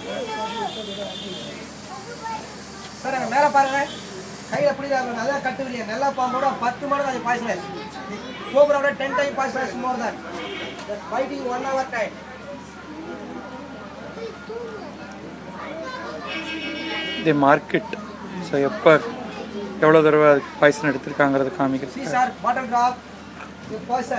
Sir அங்கே மேலே பாருங்க, கையில் எப்படி அதான் கட்டுவில்லையா, நல்லா பாம்போட 10 மடங்கு அது பாய்ச்சல். கோபுரோட 10 times பாய்ச்சல் மோர் தான். Fighting 1 hour time. இது மார்க்கெட். ஸோ எப்போ எவ்வளோ தடவை பாய்சன் எடுத்திருக்காங்கிறது காமிக்கிறது. See sir, bottle drop, poison.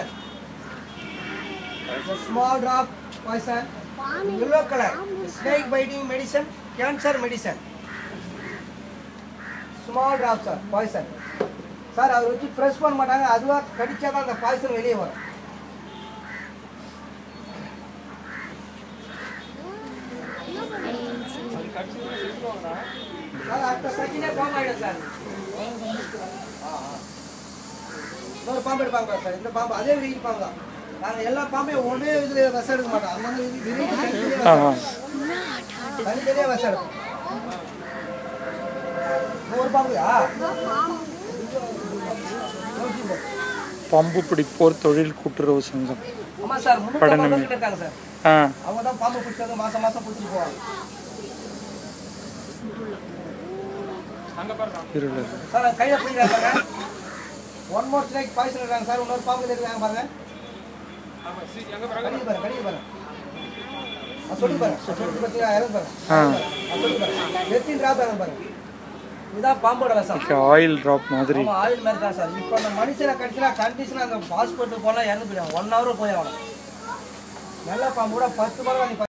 Small drop, poison. Yellow color, snake biting medicine, cancer medicine. Small drop sir, poison. Sir, அதை வச்சு ஃப்ரெஷ் பண்ண மாட்டாங்க, அதுவாக கடிச்சா தான் அந்த பாய்சன் வெளியே வரும். சார் அடுத்த செகண்டே பாம்பு ஆகிடும் சார். இன்னொரு பாம்பு எடுப்பாங்க சார். இந்த பாம்பு அதே விரிவு பாம்பு தான். நாங்கள் எல்லா பாம்பையும் ஒரே இதில் விஷம் எடுக்க மாட்டோம். அந்த மாதிரி தனித்தனியாக விஷம் எடுப்போம். ஒரு பாம்புயா பாம்பு பிடிப்போர் தொழில் கூட்டுறவு சங்கம். ஆமாம் சார், 350 கிட்ட இருக்காங்க சார். அவங்க தான் பாம்பு பிடிச்சாங்க, மாதம் மாதம் பிடிச்சிட்டு போவாங்க. சார் கையில் பிடிக்கிறாங்க. 1 more snake பாய்ச்சல் இருக்காங்க சார். இன்னொரு பாம்பு இருக்காங்க பாருங்க. கடிக்கு பாருங்க. சொல்லி பாருங்க, சொல்லி பார்த்தீங்கன்னா இறந்து பாருங்க. சொல்லி பாருங்க, 13 drop இறந்து பாருங்க. இதுதான் பாம்போட விஷம். ஆயில் ட்ராப் மாதிரி. ஆயில் மாதிரி தான் சார். இப்போ அந்த மனுஷனை கடிச்சுனா கண்டிஷனாக அந்த ஹாஸ்பிட்டல் போனால் இறந்து போயிடும். 1 hour போய் ஆகணும். நல்ல பாம்போட 10 மடங்கு